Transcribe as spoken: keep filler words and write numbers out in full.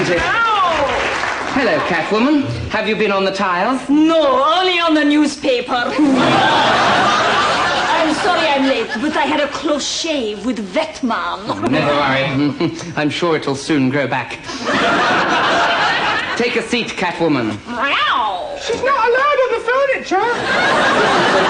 isn't it? Hello, Catwoman. Have you been on the tiles? No, only on the newspaper. I'm sorry I'm late, but I had a close shave with Vetman. Oh, never worry. I'm sure it'll soon grow back. Take a seat, Catwoman. Meow. She's not allowed on the furniture.